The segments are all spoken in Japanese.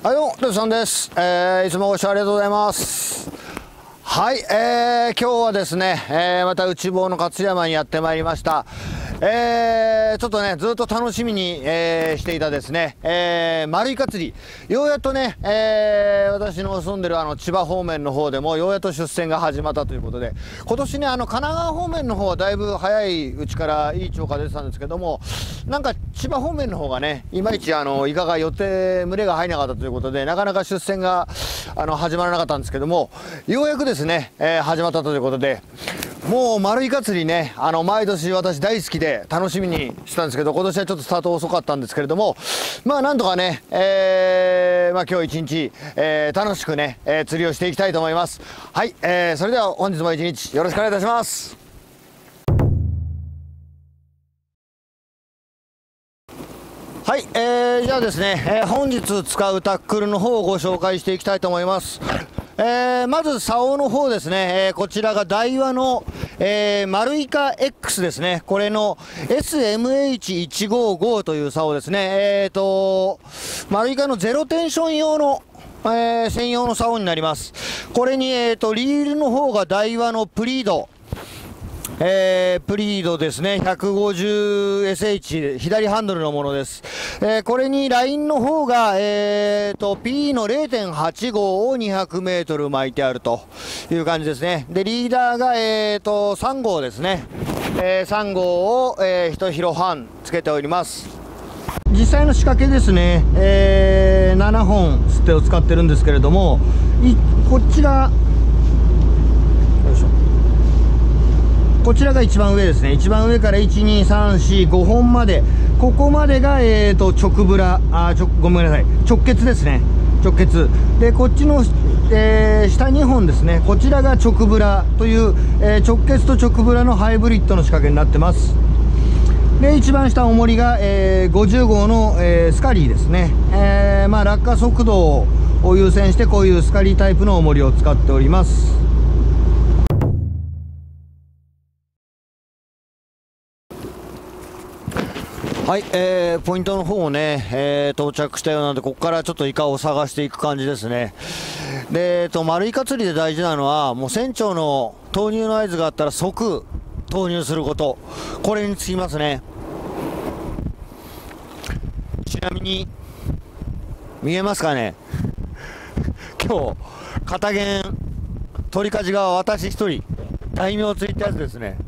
はい、どうも、てつさんです。いつもご視聴ありがとうございます。はい、今日はですね、また内房の勝山にやってまいりました。ちょっとね、ずっと楽しみに、していたですね、丸イカ釣り。ようやっとね、私の住んでる千葉方面の方でもようやっと出船が始まったということで、今年ね、神奈川方面の方はだいぶ早いうちからいい超過出てたんですけども、なんか千葉方面の方がね、いまいちイカが群れが入らなかったということで、なかなか出船が始まらなかったんですけども、ようやくですね、始まったということで、もう丸イカ釣りね、毎年私大好きで楽しみにしてたんですけど、今年はちょっとスタート遅かったんですけれども、まあなんとかね、今日一日、楽しくね、釣りをしていきたいと思います。はい、それでは本日も一日よろしくお願いいたします。はい、じゃあですね、本日使うタックルの方をご紹介していきたいと思います。まず竿の方ですね、こちらがダイワの、丸イカ X ですね。これの SMH155 という竿ですね。丸イカのゼロテンション用の、専用の竿になります。これに、リールの方がダイワのプリード。プリードですね。150SH 左ハンドルのものです。これにラインの方が、P の 0.85 を200メートル巻いてあるという感じですね。で、リーダーが、3号ですね。3号を、1広半つけております。実際の仕掛けですね。7本ステを使ってるんですけれども、こちら、こちらが一番上ですね。一番上から1、2、3、4、5本まで。ここまでが、直ブラ、ごめんなさい。直結ですね。直結。で、こっちの、下2本ですね。こちらが直ブラという、直結と直ブラのハイブリッドの仕掛けになってます。で、一番下重りが、50号の、スカリーですね。まあ、落下速度を優先して、こういうスカリータイプの重りを使っております。はい、ポイントの方をね、到着したようなので、ここからちょっとイカを探していく感じですね。で、丸イカ釣りで大事なのは、もう船長の投入の合図があったら即投入すること。これにつきますね。ちなみに、見えますかね今日、片舷、取り舵が私一人、大名釣りってやつですね。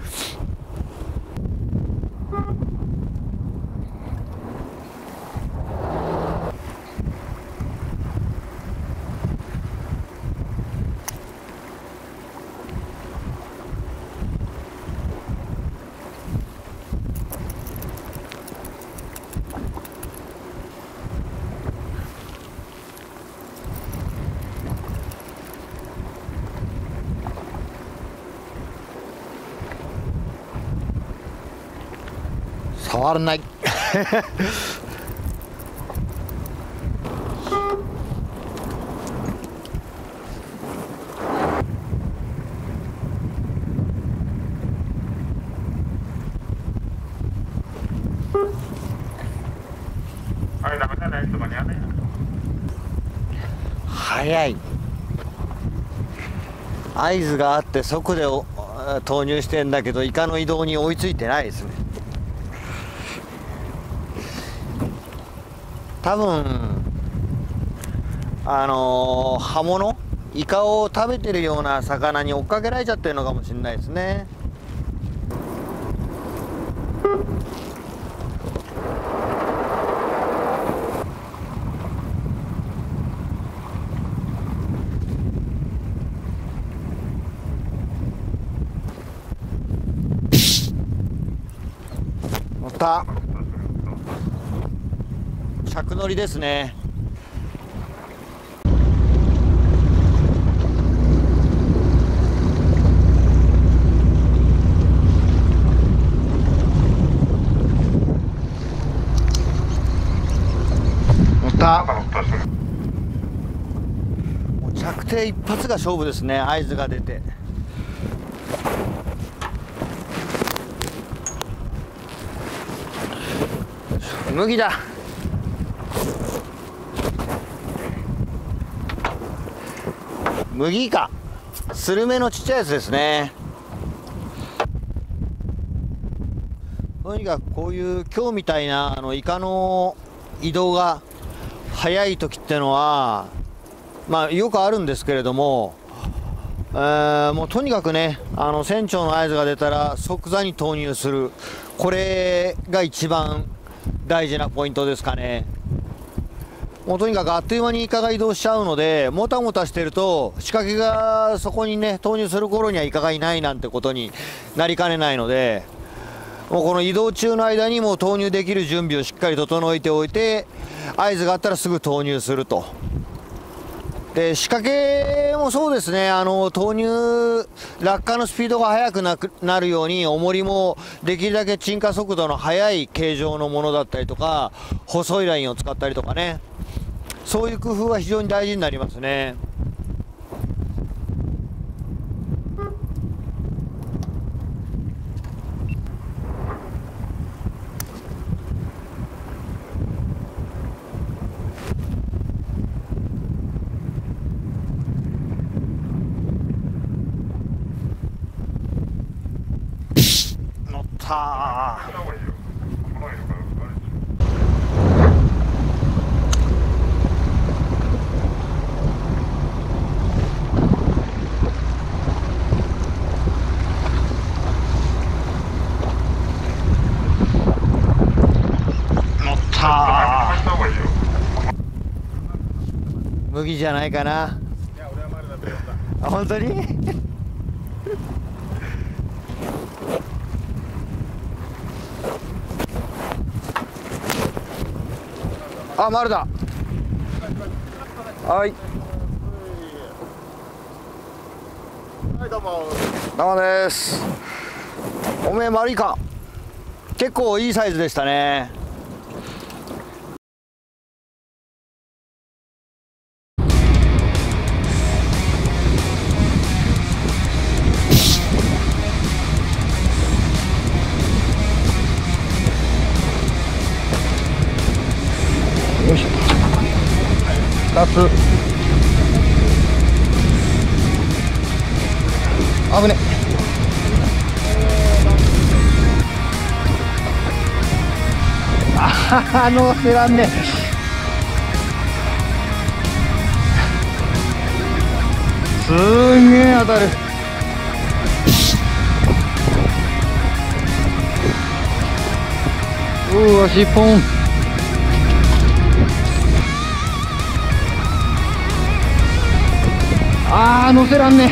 触らない早い。合図があって即で投入してんだけど、イカの移動に追いついてないですね。多分葉物イカを食べてるような魚に追っかけられちゃってるのかもしれないですね。乗った。着乗りですね。乗った。もう着底一発が勝負ですね。合図が出て。麦だ。 麦イカ、スルメのちっちゃいやつですね。とにかくこういう今日みたいなイカの移動が早い時ってのはまあよくあるんですけれども、もうとにかくね、船長の合図が出たら即座に投入する、これが一番大事なポイントですかね。もうとにかくあっという間にイカが移動しちゃうので、もたもたしてると仕掛けがそこにね投入する頃にはイカがいないなんてことになりかねないので、もうこの移動中の間にもう投入できる準備をしっかり整えておいて、合図があったらすぐ投入すると。で仕掛けもそうですね、投入落下のスピードが速くなるように、重りもできるだけ沈下速度の速い形状のものだったりとか、細いラインを使ったりとかね、そういう工夫は非常に大事になりますね。乗ったー。麦じゃないかな。 いや、俺は丸だと思った。 あ、本当にあ、丸だ。はい。 はい、どうも。 どうもです。おめえ丸いか。結構いいサイズでしたね。よいしょ。2つ。危ね。乗せらんね。すんげえ当たる。うわ、しっぽん。あー、乗せらんね。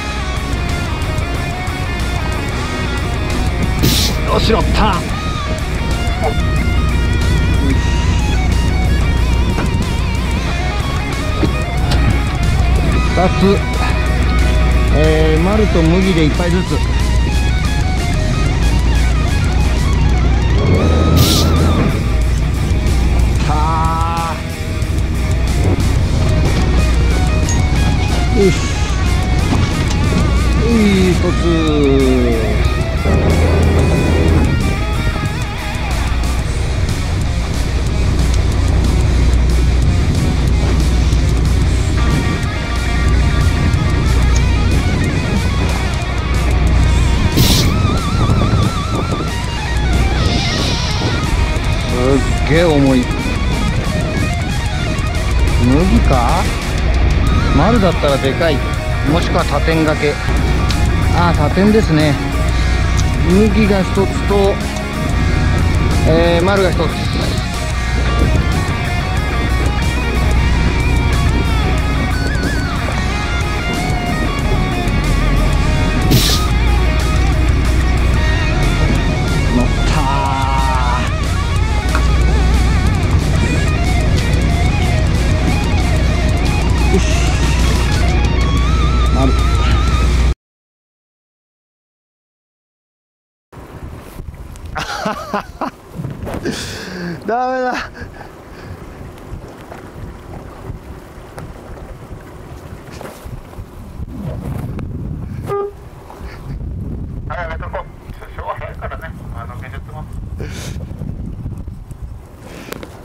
よし、乗った。2つ、丸と麦で1杯ずつ。はー、よし、1つ。すっげえ重い。麦か。丸だったらでかい、もしくは多点掛け。ああ、多点ですね。麦が1つと、丸が1つ。ダメだ。 はい、やめとこう。しょうがないからね。技術も。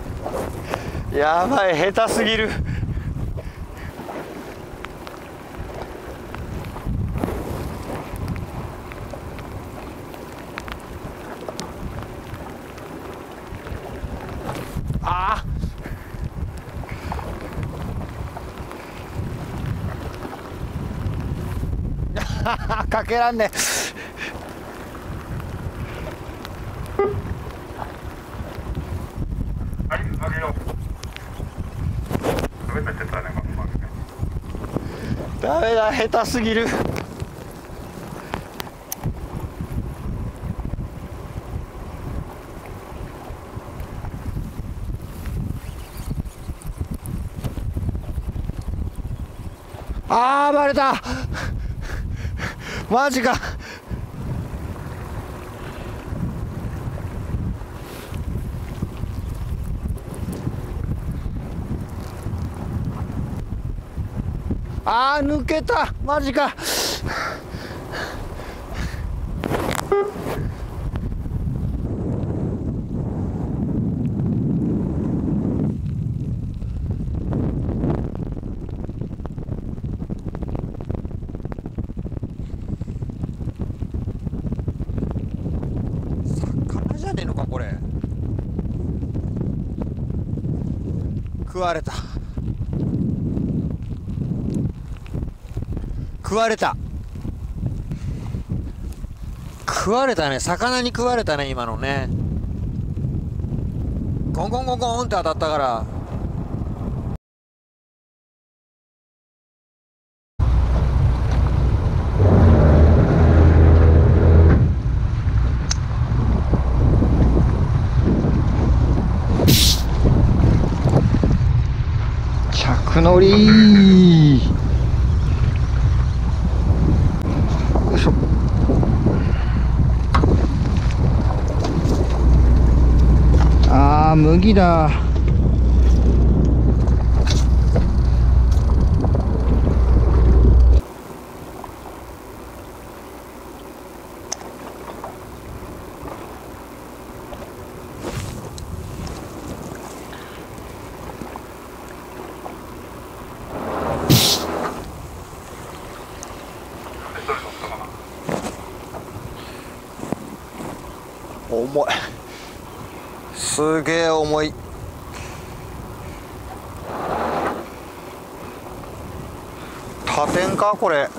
やばい、下手すぎる。 かけらんね。 はい、あげよう。食べたっちゃったね、 ダメだ、下手すぎる。あー、バレた。マジか。あー、抜けた。マジか。魚じゃねえのかこれ。食われた。食われた。食われたね。魚に食われたね、今のね。ゴンゴンゴンゴンって当たったから。着乗り。よいしょ。あー、麦だ。重い。すげえ重い。他店かこれ。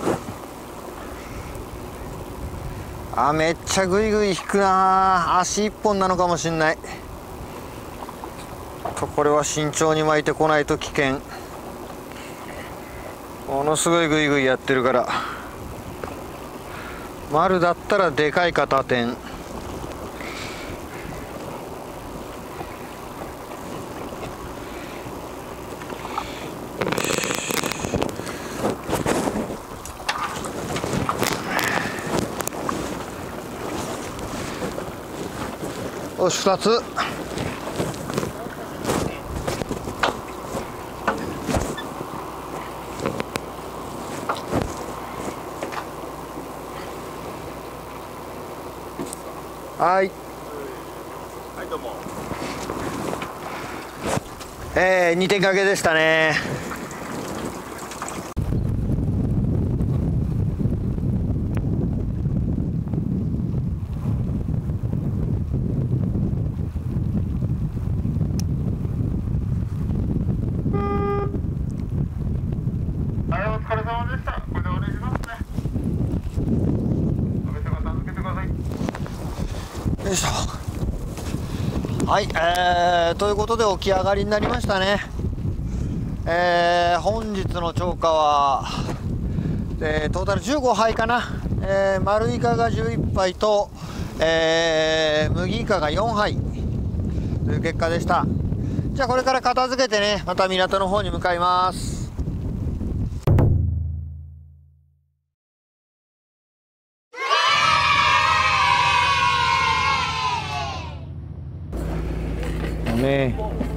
あ、めっちゃグイグイ引くな。足一本なのかもしんないと。これは慎重に巻いてこないと危険。ものすごいグイグイやってるから。丸だったらでかいか他店。よし、2つ。はい。はい、どうも。2点掛けでしたね。よいしょ。はい、ということで起き上がりになりましたね。本日の釣果は、トータル15杯かな。丸イカが11杯と、麦イカが4杯という結果でした。じゃあこれから片付けてね、また港の方に向かいます。ね、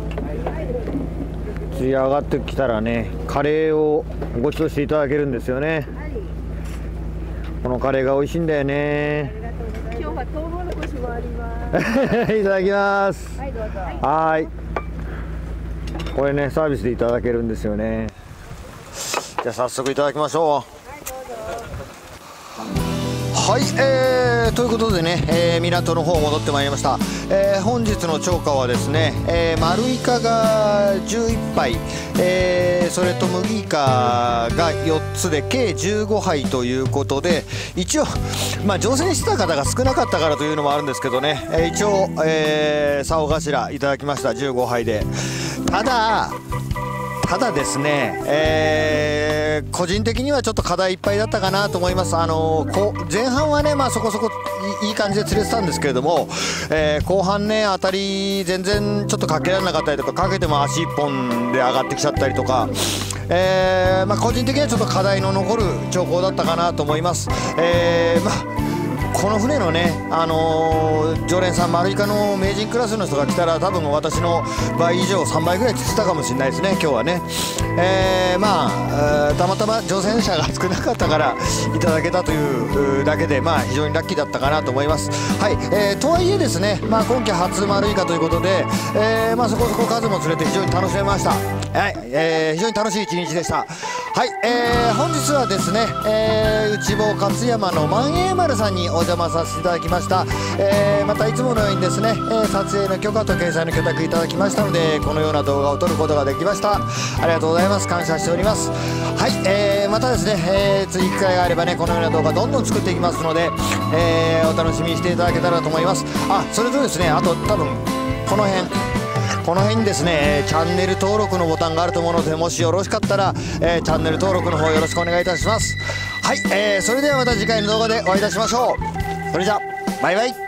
釣り上がってきたらね、カレーをご馳走していただけるんですよね。このカレーが美味しいんだよね。 今日はトウモロコシもあります。 いただきます。 はい、どうぞ。 はい。これね、サービスでいただけるんですよね。じゃあ早速いただきましょう。はい、ということでね、港の方戻ってまいりました。本日の釣果はですね、丸イカが11杯、 それと麦イカが4つで計15杯ということで、一応乗船してた方が少なかったからというのもあるんですけどね、一応、竿頭いただきました。15杯で。ただですね、個人的にはちょっと課題いっぱいだったかなと思います。前半はね、そこそこいい感じで釣れてたんですけれども、後半ね、当たり全然ちょっとかけられなかったりとか、かけても足1本で上がってきちゃったりとか、個人的にはちょっと課題の残る兆候だったかなと思います。この船のね、常連さん、マルイカの名人クラスの人が来たら、多分私の倍以上、3倍ぐらい釣ってたかもしれないですね、今日はね。たまたま乗船者が少なかったからいただけたというだけで、非常にラッキーだったかなと思います。はい、とはいえですね、今季初マルイカということで、そこそこ数も釣れて非常に楽しめました。はい、非常に楽しい一日でした。はい、本日はですね、内房勝山の万栄丸さんにお邪魔させていただきました。またいつものようにですね、撮影の許可と掲載の許諾いただきましたので、このような動画を撮ることができました。ありがとうございます。感謝しております。はい、またですね、次機会があればね、このような動画どんどん作っていきますので、お楽しみにしていただけたらと思います。それとですね、あと多分この辺にですね、チャンネル登録のボタンがあると思うので、もしよろしかったら、チャンネル登録の方よろしくお願いいたします。はい、それではまた次回の動画でお会いいたしましょう。それじゃバイバイ。